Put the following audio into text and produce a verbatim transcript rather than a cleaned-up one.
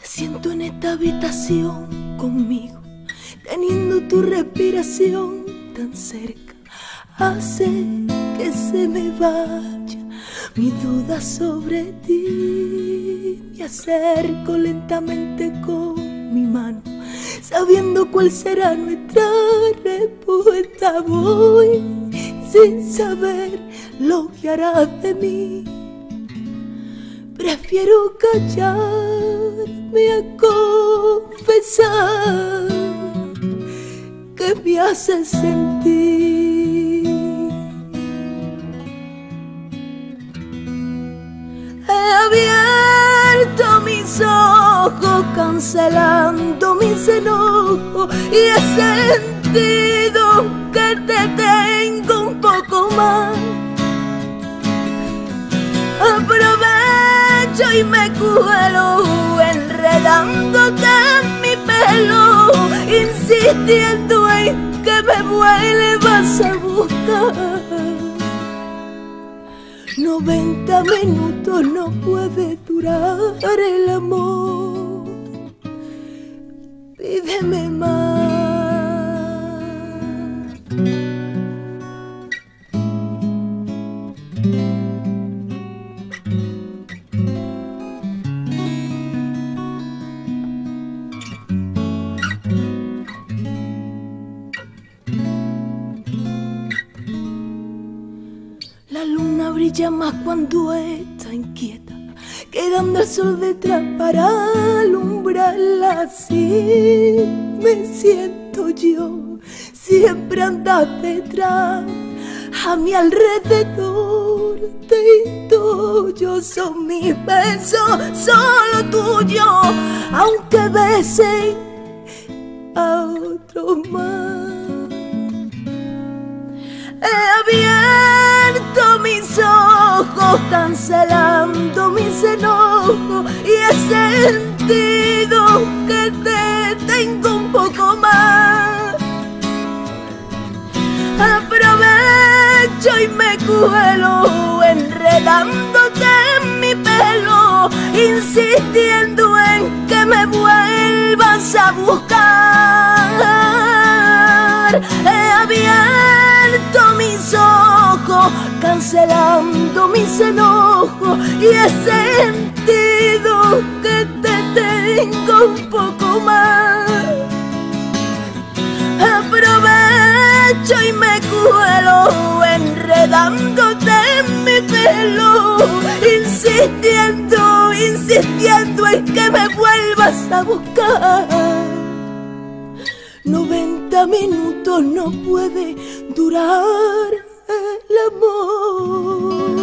siento en esta habitación conmigo, teniendo tu respiración tan cerca, hace que se me vaya mi duda sobre ti. Me acerco lentamente con mi mano, sabiendo cuál será nuestra respuesta. Voy sin saber lo que harás de mí. Prefiero callarme a confesar que me hace sentir. He abierto mis ojos cancelando mis enojos y he sentido que te tengo un poco más. Aprovecho y me cuelo enredándote en mi pelo, insistiendo en que me vuelvas a buscar. Noventa minutos no puede durar el amor, pídeme más. La luna brilla más cuando está inquieta, quedando el sol detrás para alumbrarla. Así me siento yo, siempre andas detrás, a mi alrededor te yo son mis besos, solo tuyos, aunque besen a otro más. He abierto mis ojos cancelando mis enojos y he sentido que te tengo un poco más. Aprovecho y me cuelo enredándote en mi pelo, insistiendo en que me vuelvas a buscar. He abierto mis ojos cancelando mis enojos y he sentido que te tengo un poco más. Aprovecho y me cuelo enredándote en mi pelo, insistiendo, insistiendo en que me vuelvas a buscar. Noventa minutos no puede durar el amor.